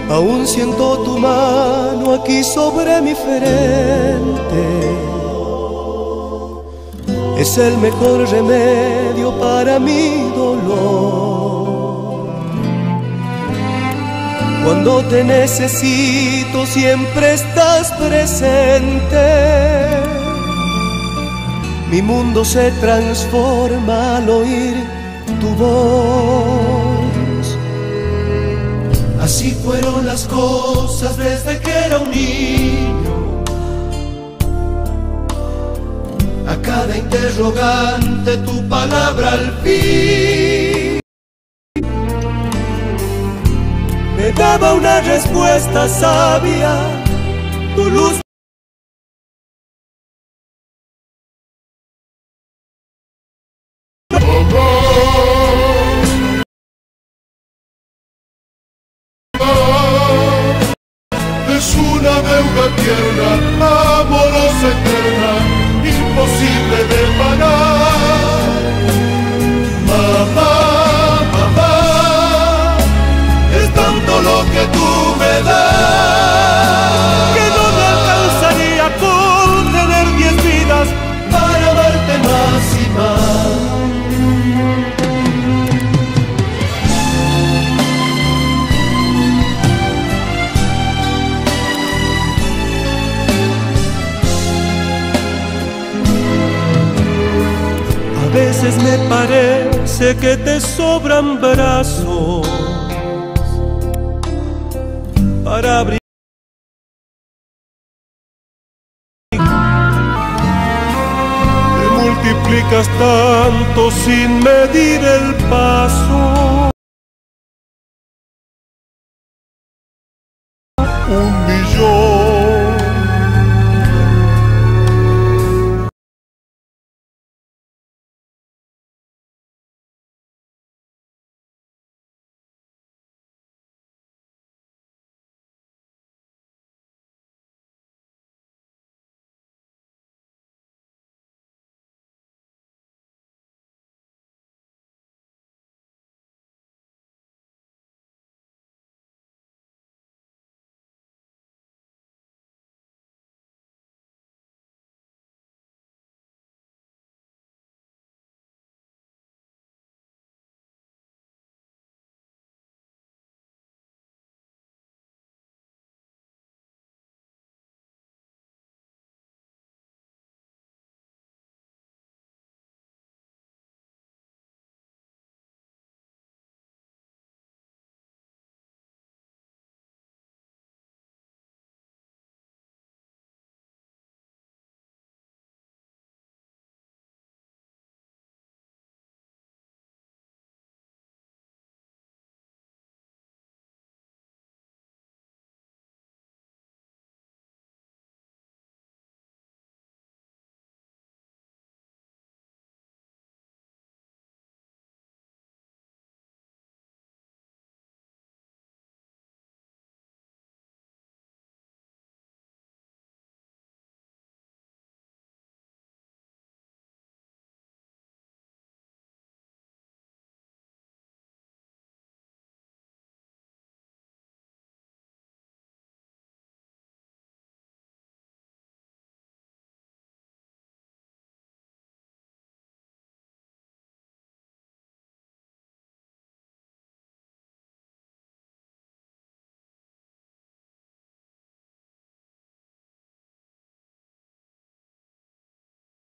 Aún siento tu mano aquí sobre mi frente. Es el mejor remedio para mi dolor. Cuando te necesito siempre estás presente. Mi mundo se transforma al oír tu voz. Así fueron las cosas desde que era un niño. A cada interrogante tu palabra al fin me daba una respuesta sabia, tu luz. Es una deuda tierna, amorosa, eterna, imposible de pagar. Mamá, mamá, es tanto lo que tú me das Que no me alcanzaría por tener 10 vidas para amarte más y más. A veces me parece que te sobran brazos para abrir. Te multiplicas tanto sin medir el paso. Un